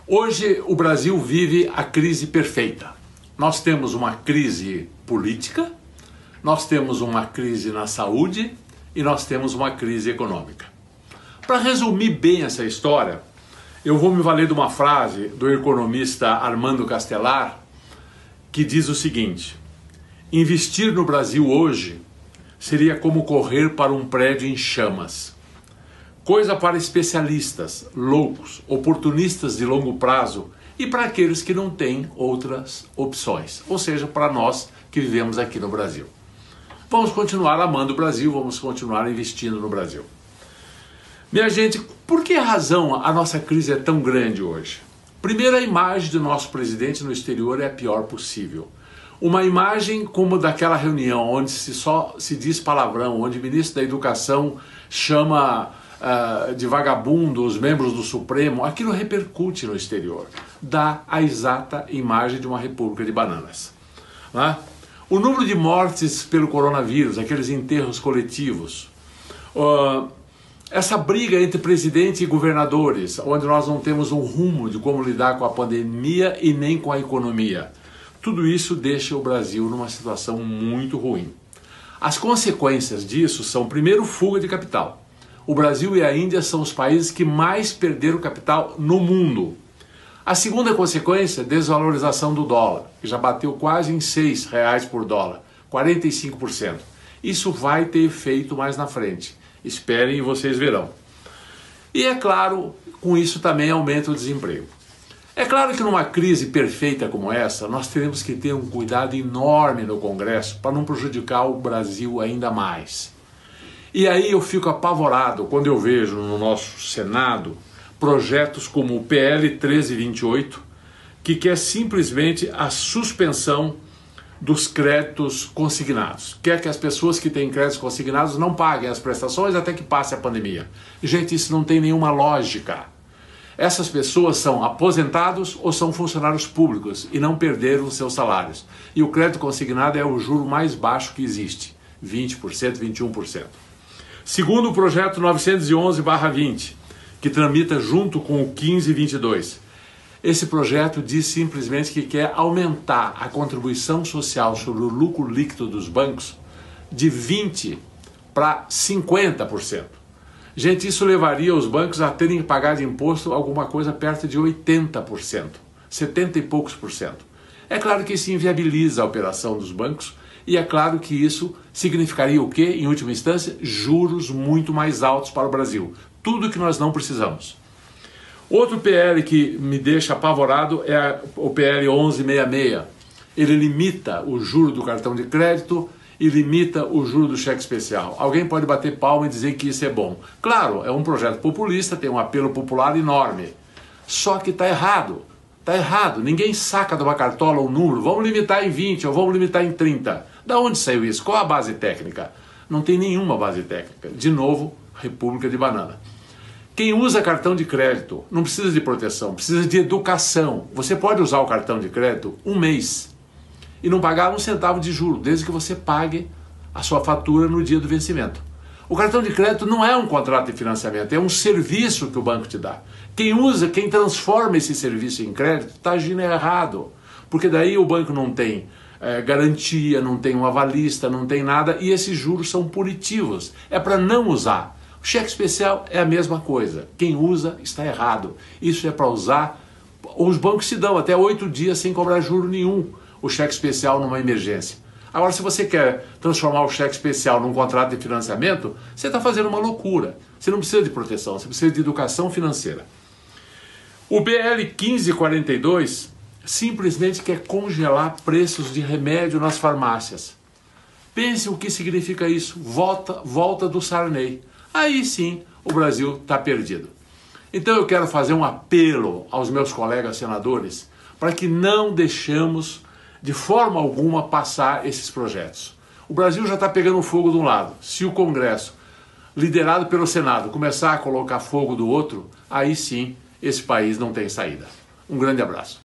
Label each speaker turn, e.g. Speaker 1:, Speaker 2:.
Speaker 1: Hoje o Brasil vive a crise perfeita. Nós temos uma crise política, nós temos uma crise na saúde e nós temos uma crise econômica. Para resumir bem essa história, eu vou me valer de uma frase do economista Armando Castelar, que diz o seguinte: investir no Brasil hoje seria como correr para um prédio em chamas. Coisa para especialistas, loucos, oportunistas de longo prazo e para aqueles que não têm outras opções, ou seja, para nós que vivemos aqui no Brasil. Vamos continuar amando o Brasil, vamos continuar investindo no Brasil. Minha gente, por que razão a nossa crise é tão grande hoje? Primeiro, a imagem do nosso presidente no exterior é a pior possível. Uma imagem como daquela reunião onde só se diz palavrão, onde o ministro da Educação chama de vagabundo os membros do Supremo, aquilo repercute no exterior. Dá a exata imagem de uma república de bananas. Né? O número de mortes pelo coronavírus, aqueles enterros coletivos, essa briga entre presidente e governadores, onde nós não temos um rumo de como lidar com a pandemia e nem com a economia. Tudo isso deixa o Brasil numa situação muito ruim. As consequências disso são, primeiro, fuga de capital. O Brasil e a Índia são os países que mais perderam capital no mundo. A segunda consequência, desvalorização do dólar, que já bateu quase em R$6 por dólar, 45%. Isso vai ter efeito mais na frente. Esperem e vocês verão. E é claro, com isso também aumenta o desemprego. É claro que numa crise perfeita como essa, nós teremos que ter um cuidado enorme no Congresso para não prejudicar o Brasil ainda mais. E aí eu fico apavorado quando eu vejo no nosso Senado projetos como o PL 1328, que quer simplesmente a suspensão dos créditos consignados. Quer que as pessoas que têm créditos consignados não paguem as prestações até que passe a pandemia. Gente, isso não tem nenhuma lógica. Essas pessoas são aposentados ou são funcionários públicos e não perderam os seus salários. E o crédito consignado é o juro mais baixo que existe, 20%, 21%. Segundo o projeto 911/20, que tramita junto com o 1522, esse projeto diz simplesmente que quer aumentar a contribuição social sobre o lucro líquido dos bancos de 20% para 50%. Gente, isso levaria os bancos a terem que pagar de imposto alguma coisa perto de 80%, 70 e poucos por cento. É claro que isso inviabiliza a operação dos bancos e é claro que isso significaria o quê? Em última instância, juros muito mais altos para o Brasil. Tudo que nós não precisamos. Outro PL que me deixa apavorado é o PL 1166. Ele limita o juro do cartão de crédito e limita o juro do cheque especial. Alguém pode bater palma e dizer que isso é bom. Claro, é um projeto populista, tem um apelo popular enorme. Só que está errado. Está errado. Ninguém saca de uma cartola um número. Vamos limitar em 20 ou vamos limitar em 30. Da onde saiu isso? Qual a base técnica? Não tem nenhuma base técnica. De novo, república de banana. Quem usa cartão de crédito não precisa de proteção, precisa de educação. Você pode usar o cartão de crédito um mês e não pagar um centavo de juro, desde que você pague a sua fatura no dia do vencimento. O cartão de crédito não é um contrato de financiamento, é um serviço que o banco te dá. Quem usa, quem transforma esse serviço em crédito, está agindo errado. Porque daí o banco não tem garantia, não tem um avalista, não tem nada, e esses juros são punitivos. É para não usar. O cheque especial é a mesma coisa. Quem usa está errado. Isso é para usar. Os bancos se dão até 8 dias sem cobrar juro nenhum o cheque especial numa emergência. Agora, se você quer transformar o cheque especial num contrato de financiamento, você está fazendo uma loucura. Você não precisa de proteção, você precisa de educação financeira. O BL 1542 simplesmente quer congelar preços de remédio nas farmácias. Pense o que significa isso. Volta do Sarney. Aí sim o Brasil está perdido. Então eu quero fazer um apelo aos meus colegas senadores para que não deixemos de forma alguma passar esses projetos. O Brasil já está pegando fogo de um lado. Se o Congresso, liderado pelo Senado, começar a colocar fogo do outro, aí sim esse país não tem saída. Um grande abraço.